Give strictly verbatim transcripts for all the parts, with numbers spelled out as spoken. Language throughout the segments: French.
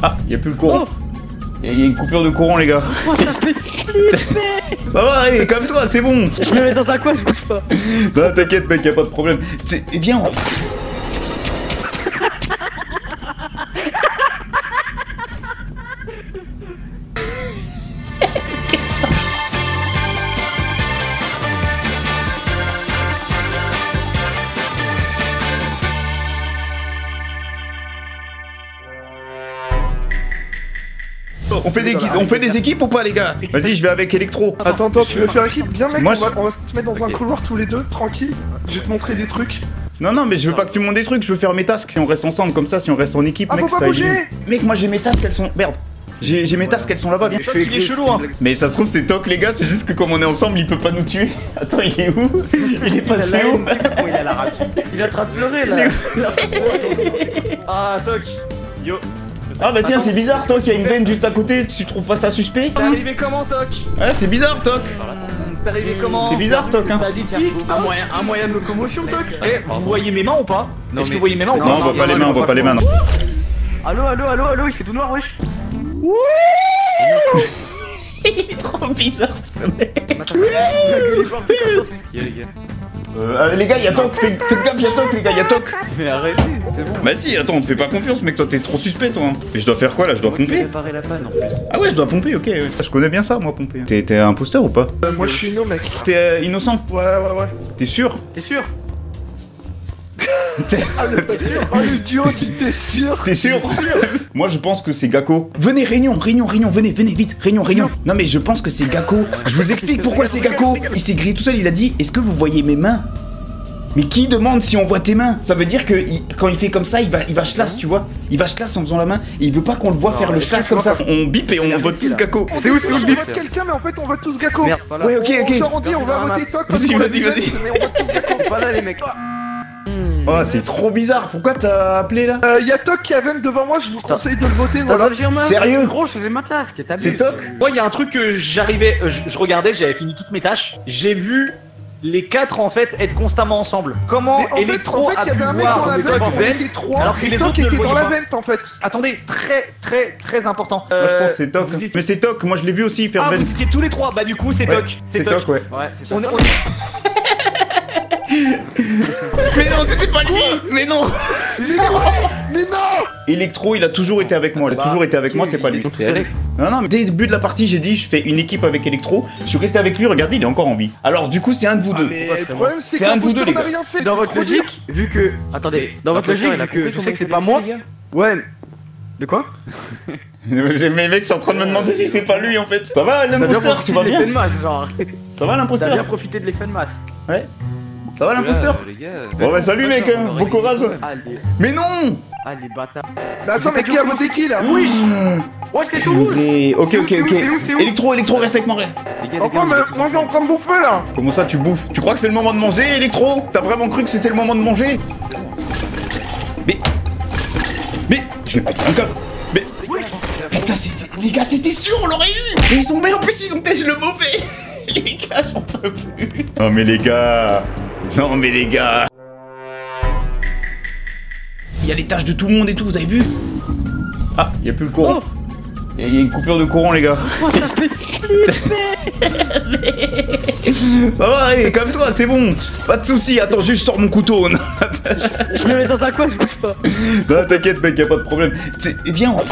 Ah, y'a plus le courant. Oh. Y'a y a une coupure de courant, les gars. Ça va, allez, comme toi, c'est bon. Je me mets dans un coin, je bouge pas. Non, t'inquiète, mec, y'a pas de problème. Et viens, on... On fait, des, on fait des équipes ou pas, les gars? Vas-y, je vais avec Electro. Attends, attends, tu veux faire équipe? Viens, mec, Moi, on, va, je... on va se mettre dans un couloir tous les deux, tranquille. Je vais te montrer des trucs. Non, non, mais je veux pas que tu montes des trucs, je veux faire mes tasks. Et on reste ensemble, comme ça, si on reste en équipe, ah, mec, faut pas ça bouger. élimine. Mec, moi j'ai mes tasks, elles sont... Merde. J'ai mes tasks, elles sont là-bas, viens. Il est chelou, hein. Mais ça se trouve, c'est Toc, les gars, c'est juste que comme on est ensemble, il peut pas nous tuer. Attends, il est où? Il est passé où? Il a la rage. Il est en train de pleurer, là. Ah, Toc. Yo. Ah bah tiens, c'est bizarre, Toc, il y a une veine juste à côté, tu trouves pas ça suspect? T'es arrivé comment, Toc? Ouais, c'est bizarre, Toc. T'es arrivé comment? C'est bizarre, Toc, hein. T'as dit tic, un moyen, un moyen de locomotion, Toc. Eh, vous voyez mes mains ou pas? Est-ce que vous voyez mes mains ou pas? Non, on voit pas les mains, on voit pas les mains, non. Allo, allo, allo, allo, il fait tout noir, wesh. Il est trop bizarre, ce mec. Euh, les gars, y'a Toc, faites, faites gaffe, y'a Toc, les gars, y'a Toc. Mais arrêtez, c'est bon. Bah si, attends, on te fait pas confiance, mec, toi t'es trop suspect, toi. Et je dois faire quoi là? Je dois pomper? Réparer la panne en plus. Ah ouais, je dois pomper, ok. Ouais. Je connais bien ça, moi, pomper. T'es un imposteur ou pas? Euh, moi, je suis no, mec. T'es euh, innocent? Ouais, ouais, ouais. T'es sûr? T'es sûr? Ah, le, oh, le duo, tu t'es sûr? T'es sûr? Moi je pense que c'est Gakko. Venez, réunion, réunion, réunion, venez, venez, vite, réunion, réunion. Non mais je pense que c'est Gakko. Je vous explique pourquoi c'est Gakko. Il s'est grillé tout seul, il a dit, est-ce que vous voyez mes mains? Mais qui demande si on voit tes mains? Ça veut dire que il, quand il fait comme ça, il va, il va chlasse, tu vois. Il va chlasse en faisant la main et il veut pas qu'on le voit faire le chlasse comme ça. On bip et on vote tous Gakko. C'est où, c'est où on vote quelqu'un, mais en fait, on vote tous Gakko. Ouais, ok, ok. On s'en dit, on va voter Toc. Vas-y, vas-y, vas-y. Mais on vote tous Gakko. C'est pas là, les mecs. Oh, c'est trop bizarre. Pourquoi t'as appelé là? Euh, y'a Toc qui a veine devant moi, je vous conseille de le voter. Voilà. Sérieux? Gros, je faisais ma task. C'est Toc? Moi, il y a un truc que j'arrivais, euh, je, je regardais, j'avais fini toutes mes tâches. J'ai vu les quatre en fait être constamment ensemble. Comment Mais en fait, Electro en fait, a y avait pu un mec dans voir la le vente, Toc on vent, était trois, alors que et les Toc autres ne le était dans voyaient la pas. vente en fait. Attendez, très très très important. Moi je Euh, pense que c'est Toc. vous étiez- Mais c'est Toc, moi je l'ai vu aussi faire Ah, vent. vous étiez tous les trois. Bah du coup, c'est Ouais, Toc. c'est Toc, ouais. Ouais, c'est ça. On est- on Mais non, c'était pas lui. Mais non. Mais non, mais non. Electro, il a toujours été avec moi. Il a toujours été avec moi, c'est pas lui. C'est Alex. Non, non, mais dès le début de la partie, j'ai dit, je fais une équipe avec Electro. Je suis resté avec lui, regardez, il est encore en vie. Alors, du coup, c'est un de vous deux. Mais le problème, c'est C'est un de vous deux, les qu'on a gars. rien fait. Dans c'est votre trop dur. logique, vu que. Attendez, dans votre logique, vu que je sais que c'est pas moi. Ouais. De quoi? Mes mecs sont en train de me demander si c'est pas lui en fait. Ça va l'imposteur, tu vas de l'effet de bien? masse, genre. Ça va T'as l'imposteur? bien profité de l'effet de masse. Ouais. Ça va l'imposteur? Bon bah salut mec, hein, bon courage. Allez, Mais non! allez, bâtard. Mais attends, mais qui a voté qui là? Oui. Ouais, c'est tout rouge. Mais... Ok C'est où, ok c'est où, ok. c'est où, c'est où Électro, Électro, reste avec moi. Les gars, les Pourquoi? gars, Mais moi, je suis en train de bouffer là. Comment ça tu bouffes? Tu crois que c'est le moment de manger, Électro? T'as vraiment cru que c'était le moment de manger? Mais... Mais... Je vais péter un câble. Mais... Putain, c'était... Les gars, c'était sûr, on l'aurait eu! Mais ils sont... Mais en plus, ils ont têche le mauvais! Les gars, j'en peux plus! Non mais les gars... Non mais les gars... Il y a les tâches de tout le monde et tout, vous avez vu? Ah, il y a plus le courant. Il y a une coupure de courant, les gars. Ça va, allez, comme toi, c'est bon. Pas de soucis, attends, juste je sors mon couteau. Je me mets dans un coin, je bouge pas. Non, t'inquiète, mec, y a pas de problème. Et viens, on...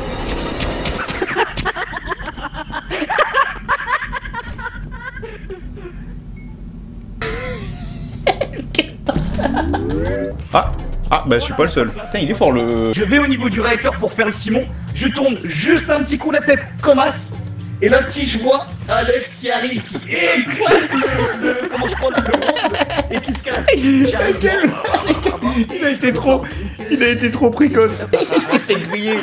Ah, ah, bah je suis pas le seul. Putain, il est fort le... Je vais au niveau du réacteur pour faire le Simon. Je tourne juste un petit coup la tête comme as. Et là, petit, je vois Alex qui arrive, qui éclate le, le comment je prends le monde et qui se casse. J'arrive. Quel... Il a été trop... Il a été trop précoce. Il s'est fait griller.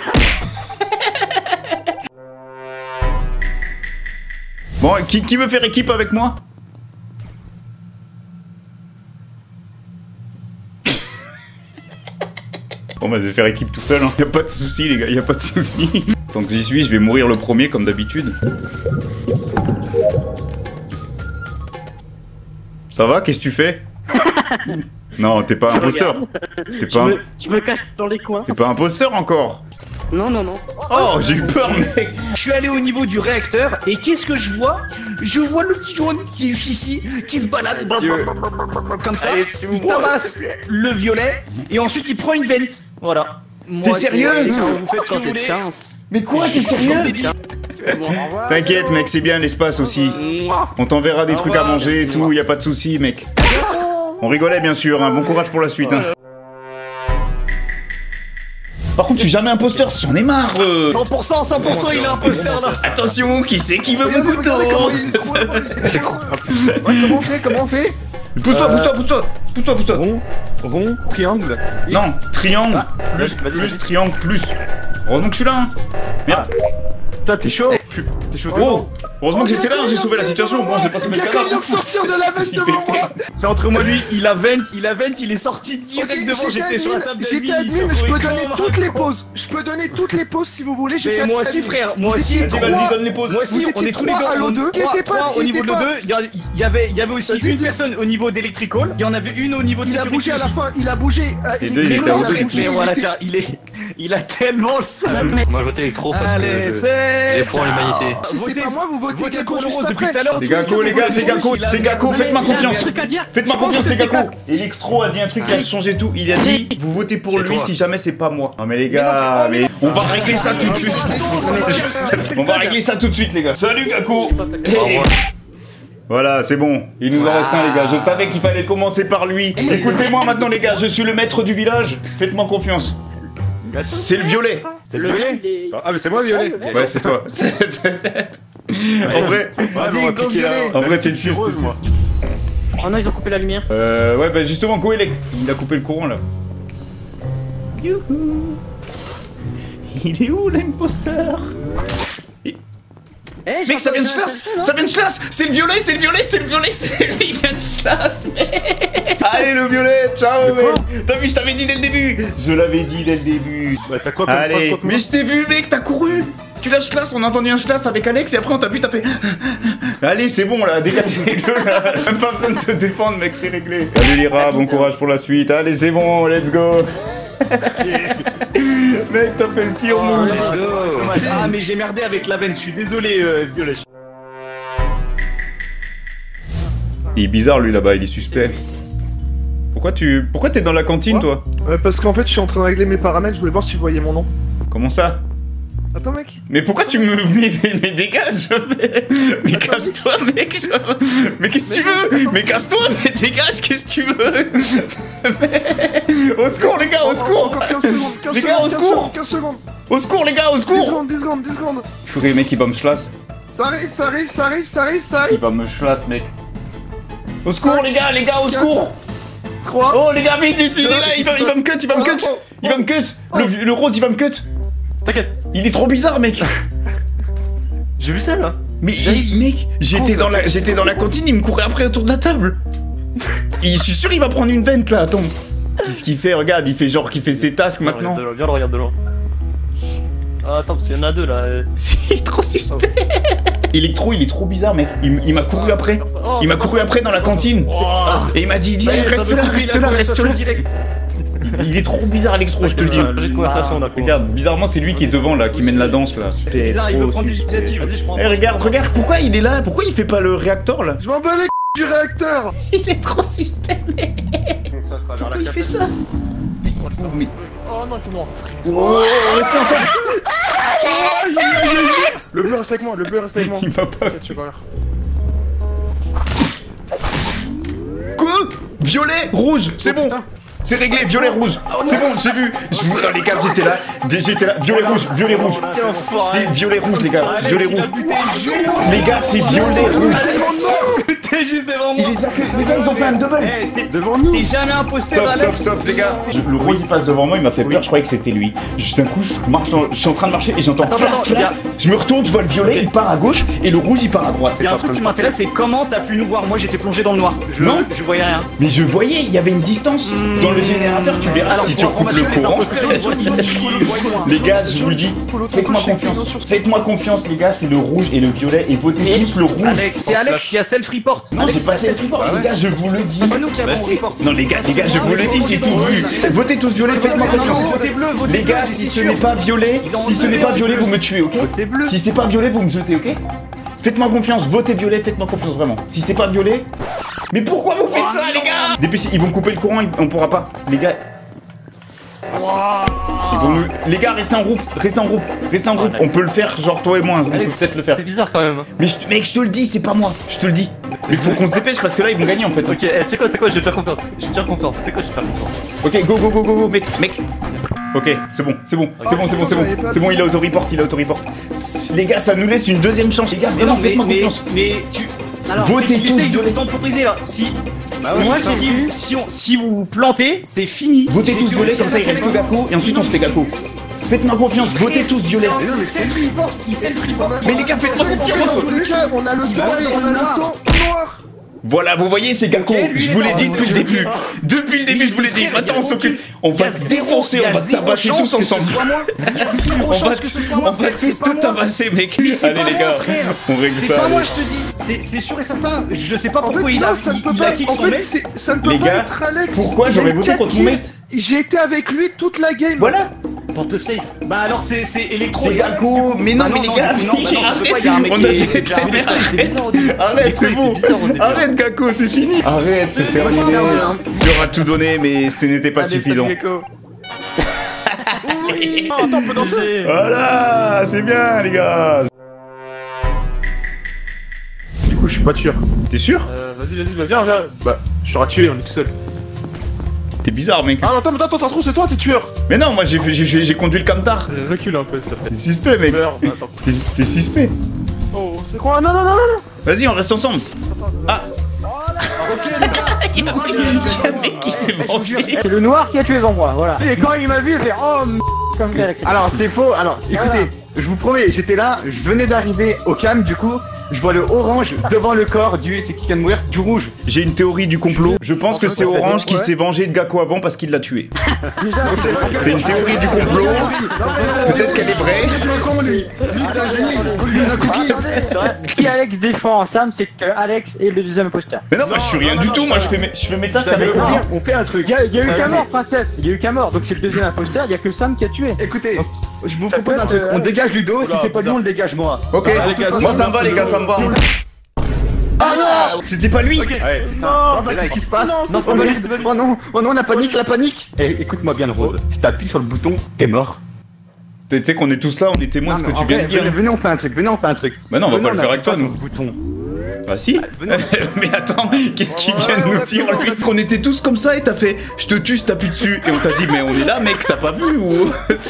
Bon, qui, qui veut faire équipe avec moi? Bon bah je vais faire équipe tout seul, hein. Y'a pas de soucis les gars, y'a pas de soucis. Tant que j'y suis, je vais mourir le premier comme d'habitude. Ça va? Qu'est-ce que tu fais? Non, t'es pas imposteur. T'es Je pas, me, je me cache dans les coins. t'es pas imposteur encore. Non, non, non. Oh, j'ai eu peur, mec. Je suis allé au niveau du réacteur et qu'est-ce que je vois? Je vois le petit jaune qui est ici, qui se balade comme ça. Allez, Il tabasse le violet et ensuite il prend une vente. Voilà. T'es sérieux? Vous faites ce que vous voulez. Mais quoi, t'es sérieux? T'inquiète, mec, c'est bien l'espace aussi. On t'enverra des trucs à manger et tout, y a pas de soucis, mec. On rigolait, bien sûr, hein. Bon courage pour la suite. Hein. Par contre, je suis jamais imposteur, j'en ai marre. euh. cent pour cent, cent pour cent, il est imposteur là. Attention, qui c'est qui veut mon couteau? Comment on fait? Comment on fait? Pousse-toi, pousse-toi, pousse-toi. Pousse-toi, pousse-toi. Rond, rond, triangle. Non, triangle, plus, vas-y, plus, vas-y. triangle, plus. Heureusement que je suis là, hein. Merde. Putain, t'es chaud. T'es chaud. Oh, heureusement que j'étais là, j'ai sauvé la situation. Bon, j'ai pas sauvé le Quelqu'un vient cadavre. de sortir de la vente devant moi. C'est entre moi et lui, il a vente, il a vente, il est sorti direct Ok, devant, j'étais sur la table J'étais d'admin. admin, je peux donner toutes les pauses. Je peux donner toutes les pauses si vous voulez. Mais moi aussi frère, moi Vous aussi. étiez Vas-y, trois. vas-y, donne les pauses. Moi aussi, Vous on étiez est tous les trois deux. à l'O deux. Qui était pas, Au qui niveau était de l'O pas. deux, il y a- il y avait, il y avait aussi Vas-y, une dis. personne au niveau d'Electrical, il y en avait une au niveau de Il a sécurité bougé à la aussi. fin, il a bougé. euh, Les il deux, était ils étaient mort, au il a deux. bougé, Mais il voilà, était- tiens, il est, il a tellement le seum. Moi je vote électro parce Allez, que je- c'est. j'ai foi en l'humanité. Si c'est Votez- pas moi, vous votez Votez Gakko pour le juste rose depuis après. tout à l'heure. C'est Gakko, les gars, c'est Gakko, c'est Gakko, faites-moi confiance. Faites-moi confiance, c'est Gakko. Electro a dit un truc qui a changé tout. Il a dit, vous votez pour C'est lui toi. si jamais c'est pas moi. Non mais les gars, mais on va régler ça tout de suite. On va régler ça tout de suite, les gars. Salut Gakko. Au revoir. Voilà, c'est bon. Il nous en reste un, les gars. Je savais qu'il fallait commencer par lui. Écoutez-moi maintenant, les gars. Je suis le maître du village. Faites-moi confiance. C'est le violet. C'est le violet. Ah, mais c'est moi, violet. Ouais, c'est toi. En vrai, Ouais, mais on va piquer là. en vrai, t'es sûr, rose, t'es moi. sûr. Oh non, ils ont coupé la lumière. Euh, ouais, bah justement, Goélec, il a coupé le courant là. Youhou. Il est où l'imposteur? Eh, Mec, ça vient de Schlass! Ça vient de Schlass! C'est le violet, c'est le violet, c'est le violet, c'est lui, il vient de Schlass, mec! Allez, le violet, ciao, mec! T'as vu, je t'avais dit dès le début! Je l'avais dit dès le début! Bah, t'as quoi comme Allez, preuve contre moi? mais je t'ai vu, mec, t'as couru! Tu l'as Schlass, on a entendu un Schlass avec Alex et après on t'a vu, t'as fait. Allez, c'est bon là, dégagez-le là! Même pas besoin de te défendre, mec, c'est réglé! Salut Lyra, bon courage pour la suite! Allez, c'est bon, let's go! Mec, t'as fait le pire move! Dommage. Ah, mais j'ai merdé avec la veine, je suis désolé, euh, Violet. Il est bizarre lui là-bas, il est suspect. Pourquoi tu. Pourquoi t'es dans la cantine toi? Ouais, parce qu'en fait, je suis en train de régler mes paramètres, je voulais voir si vous voyez mon nom. Comment ça? Attends, mec. Mais pourquoi tu me. Mais, mais dégage! Mais, mais casse-toi, mec! Mais qu'est-ce que tu veux? Mais casse-toi, mais dégage, qu'est-ce que tu veux? Mais- Au secours, les gars, au secours! Encore quinze secondes, quinze Les gars, au secondes, quinze secours. secondes, quinze secondes. Au secours, les gars, au dix secours! secondes, dix secondes, dix secondes. Purée, mec, il va me schlass. Ça arrive, ça arrive, ça arrive, ça arrive, ça Il arrive. va me schlass, mec. Au secours, les gars, les gars, au secours! trois. Oh, les gars, vite, vite, il est là, il va, il va me cut, il va me cut! Il va me cut! Le, le rose, il va me cut! T'inquiète, Il est trop bizarre, mec! j'ai vu ça là. Mais il- mec, j'étais dans la, j'étais dans la cantine, il me courait après autour de la table. Et je suis sûr il va prendre une vente là. Attends, qu'est-ce qu'il fait? Regarde, il fait genre qu'il fait ses tasks maintenant. Regarde de loin, viens le regarde de loin. Ah, attends, parce qu'il y en a deux là. euh. Il est trop suspect. Electro, il est trop bizarre, mec. Il, il m'a couru après. Oh, Il m'a ça couru passe. après dans la cantine. Et il m'a dit, dis, Ouais, ça reste veut là, couper reste la là, reste là. conversation direct. Il est trop bizarre, Electro, je te le dis. J'ai une conversation d'accord. Regarde, bizarrement, c'est lui qui est devant là, qui mène la danse là. C'est bizarre, il veut trop prendre suspect. l'initiative. Vas-y, je prends. Eh, regarde, regarde, pourquoi il est là? Pourquoi il fait pas le réacteur là? Je m'en bats les c*** du réacteur. Il est trop suspect, mec. Pourquoi il fait ça? Mais- Oh non, je suis mort. Oh, restez ensemble. Le bleu reste avec moi, le bleu reste avec moi. Il m'a pas. Tu vas voir. Quoi? Violet, rouge, c'est bon. C'est réglé, violet, rouge. C'est bon, j'ai vu. Je vous... oh, les gars, j'étais là. Dé- J'étais là. Violet, rouge, violet, rouge. C'est violet, rouge, les gars. Violet, rouge. Les gars, c'est violet, rouge. T'es juste devant moi. Il les a que. Les gars, ils ont fait un double. Eh, t'es Devant nous. t'es jamais imposteur, Stop, stop, Alex. stop, les gars. Je- Le rose il passe devant moi, il m'a fait peur, je croyais que c'était lui. Juste d'un coup, je marche dans- je suis en train de marcher et j'entends. Attends, flac, attends, flac. regarde. Je me retourne, je vois le violet, il part à gauche et le rouge il part à droite. Il y a un truc qui m'intéresse, c'est comment t'as pu nous voir. Moi, j'étais plongé dans le noir. Je, Non. je voyais rien. Mais je voyais, il y avait une distance. Dans le générateur, tu verras si tu recoupes le courant. Les gars, je vous le dis, faites-moi confiance. Faites-moi confiance, les gars, c'est le rouge et le violet. Et votez tous le rouge. Alex, c'est Alex qui a self-report. Non, j'ai pas self-report, les gars, je vous le dis. C'est pas nous qui avons report. Non, les gars, les gars, je vous le dis, j'ai tout vu. Votez tous violet, faites-moi confiance. Les gars, si ce n'est pas violet, si ce n'est pas violet, vous me tuez, ok? Si c'est pas violet, vous me jetez, ok? Faites-moi confiance, votez violet, faites-moi confiance vraiment. Si c'est pas violet... Mais pourquoi vous faites ça, les gars? Dépêchez, ils vont couper le courant, on pourra pas. Les gars... Ils vont nous... Les gars, restez en groupe, restez en groupe, restez en groupe. On peut le faire, genre toi et moi, on peut peut-être le faire. C'est bizarre quand même. Mais je, mec, je te le dis, c'est pas moi, je te le dis. Mais il faut qu'on se dépêche parce que là, ils vont gagner en fait. Ok, eh, tu sais quoi, tu sais quoi, je vais te faire confiance. Je vais te faire confiance, c'est quoi, je vais te faire confiance. Ok, go, go, go, go, go, mec, mec. Ok, c'est bon, c'est bon, c'est bon, c'est bon, c'est bon. C'est bon, il a auto-report, il a auto-report. Les gars, ça nous laisse une deuxième chance. Les gars, Mais non, vraiment, mais, faites-moi mais, confiance. mais tu. Alors, Votez c'est qu'il tous essaye de violet. vous temporiser là. Si. Bah si, ouais, moi, si, j'ai vu. si, on, si vous vous plantez, c'est fini. Votez J'ai tous vu violet, aussi comme ça il reste que Gakko, et ensuite on se fait Gakko. Faites-moi confiance, votez tous violet. Il self-report, il self-report. Mais les gars, faites-moi confiance. Dans tous les cas, on a le temps, on a le temps noir. Voilà, vous voyez, c'est Gakko. Ok, lui, Je il vous est l'ai dans- dit depuis le début. Depuis le début, je vous l'ai dit. Maintenant, on s'occupe. On va défoncer, on va tabasser tous ensemble. On va, on va tous te tabasser, mec. Allez, les gars, on règle C'est ça. pas moi, allez. je te dis. C'est c'est sûr et certain. Je sais pas En pourquoi fait, il a non, ça ne peut il a pas. kick En son fait, mec. c'est- ça ne peut Les pas gars, être Alex. pourquoi j'aurais J'ai voté contre mon quatre mate? kills. J'ai été avec lui toute la game. Voilà, Pour te safe. Bah alors c'est c'est électro. c'est Gakko. Mais non, Bah mais non, les non, gars, non, bah non, ça peut pas, il y a un mec on qui a est- arrête, déjà- arrête, arrête, c'est bon. Arrête, Gakko, c'est fini. Arrête, c'est terminé. J'aurais tout donné, mais ce n'était pas suffisant. Oui. Attends, on peut danser. Voilà, c'est bien, les gars. Du coup, je suis pas tueur. T'es sûr? Euh, vas-y, vas-y, bah, viens, viens. Bah, je serai tué, on est tout seul. T'es bizarre, mec. Ah non, attends, attends, ça se trouve, c'est toi, t'es tueur. Mais non, moi j'ai fait- j'ai- j'ai conduit le camtar. Euh, Recule un peu, s'il te plaît. T'es suspect, mec. Meurs, bah, attends. T'es t'es suspect. Oh, c'est quoi? Non, non, non, non, non. Vas-y, on reste ensemble. Ah, Ok les gars. il y a un mec qui s'est vengé. C'est le noir qui a tué Vendroit, voilà. Et quand il m'a vu, il fait oh m***, comme ça. Alors c'est faux, alors écoutez, je vous promets, j'étais là, je venais d'arriver au cam, du coup, je vois le orange devant le corps du, c'est qui vient de mourir, du rouge. J'ai une théorie du complot. Je pense que c'est Orange qui s'est vengé de Gakko avant parce qu'il l'a tué. C'est une théorie du complot. Peut-être qu'elle est vraie. Si Alex défend Sam, c'est que Alex est le deuxième imposteur. Mais non, moi je suis rien du tout. Moi je fais mes, je fais mes tasks avec On moi. fait, on fait un truc. Il y a, il y a eu qu'à mort, princesse. Il y a eu qu'à mort, donc c'est le deuxième imposteur. Il y a que Sam qui a tué. Écoutez, je vous Ça propose peut un être, truc, euh, on dégage Ludo, si c'est pas lui on le dégage moi. Ok. Moi ça me va, les gars, ça me va. Ah non, c'était pas lui. Ouais, putain. Oh bah qu'est-ce qui se passe? Non, oh, merde. Oh non, oh non, la panique, la panique. Eh, écoute-moi bien Rose, si t'appuies sur le bouton, t'es mort. Tu sais qu'on est tous là, on est témoins de ce que Non, tu mais viens en de vrai, dire. Venez, venez, on fait un truc, venez, on fait un truc. Bah non, on va Venez, pas le faire avec toi, appuie nous. pas sur ce bouton. Bah si. Mais attends, qu'est-ce qu'il vient de nous dire lui? Qu'on était tous comme ça et t'as fait je te tue, je t'appuie dessus. Et on t'a dit mais on est là mec, t'as pas vu ou...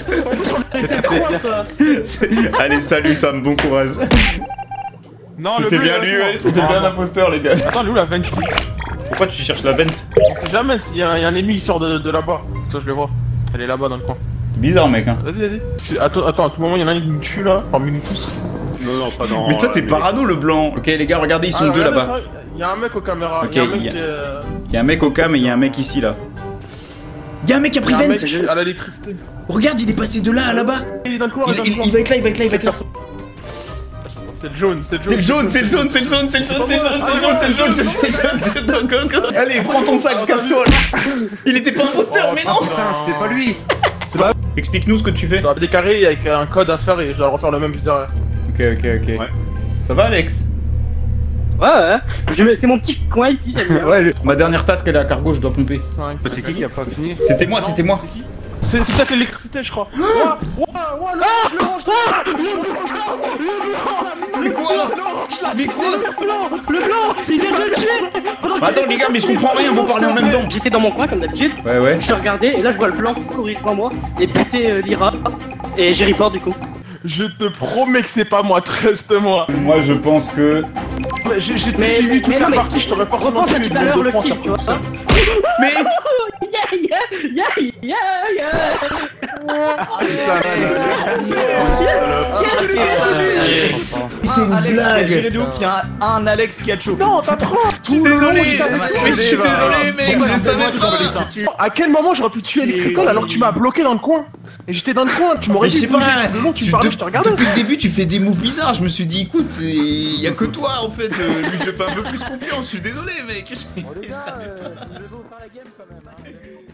C'est- Allez salut Sam, bon courage. Non, le C'était bleu, bien il est lui, avec ouais, moi. c'était bien l'imposteur les gars. Attends, lui, la vente ici. Pourquoi tu cherches la vente? On sait jamais s'il y, a un- il y a un ennemi qui sort de, de là-bas. Ça, je le vois. Elle est là-bas dans le coin. Bizarre mec hein. Vas-y, vas-y. C'est- Attends, attends, à tout moment, il y en a un qui me tue là, parmi nous tous. Non, non, pas dans. Mais toi t'es parano le blanc. Ok les gars regardez ils sont Ah, deux regarde, là-bas. attends, Il y a un mec aux caméras. Ok, il y a un mec il y a- qui est. euh, Il y a un mec au cam et il y a un mec ici là. Il y a un mec qui a Il pris y a un mec vente. qui est à l'électricité. Regarde il est passé de là à là-bas. Il est dans le couloir, Il, il est dans le il- couloir. il va être là, il va être là, il va être là. C'est le jaune, c'est le jaune. C'est le jaune, c'est le jaune, c'est le jaune, c'est le jaune, c'est le jaune, c'est le jaune, c'est le jaune, c'est le jaune, c'est le jaune, go, go. Allez, prends ton sac, casse-toi là. Il était pas imposteur, mais non. Putain, c'était pas lui. Explique-nous ce que tu fais. Je dois des carrés avec un code à faire et je dois refaire le même plusieurs. Ok, ok, ok. Ça va, Alex? Ouais, ouais. Je mets- C'est mon petit coin ici, j'aime bien. Ouais, Ma dernière task, elle est à cargo, je dois pomper. cinq. c'est qui qui a pas fini? C'était moi, c'était moi. C'est qui C'est c'est peut-être l'électricité, je crois. Ouah, ouah, ouah, le orange, le Mais quoi? Mais quoi? Le blanc, il vient de le tuer. Pendant que Attends, les gars, mais je comprends rien, vous parlez en même temps. J'étais dans mon coin comme d'habitude, Ouais, ouais. je regardais et là je vois le blanc courir devant moi et buter euh, Lyra et j'ai report du coup. Je te promets que c'est pas moi, treste-moi. Moi, je pense que. Mais J'ai j'ai Mais- suivi toute mais la non, mais partie, je t'aurais forcément Repense à tué. tout à l'heure le kill, tu vois. Mais. Yeah, yeah, yeah, yeah, yeah. c'est une Alex qui a blague. géré de ouf, il y a un, un Alex qui a choqué. Non, t'as trop. Je suis désolé, mais je suis désolé, mec, je savais pas. À quel moment j'aurais pu tuer les crétins alors que tu m'as bloqué dans le coin? Et j'étais dans le coin, tu m'aurais Mais je dit sais pas, le long, tu me tu- parlais, de- je te regardais. depuis le début tu fais des moves bizarres, je me suis dit écoute, il y a que toi en fait, euh, lui je le fais un peu plus confiance, je suis désolé mec. Je savais pas. Je vais vous faire la game quand même.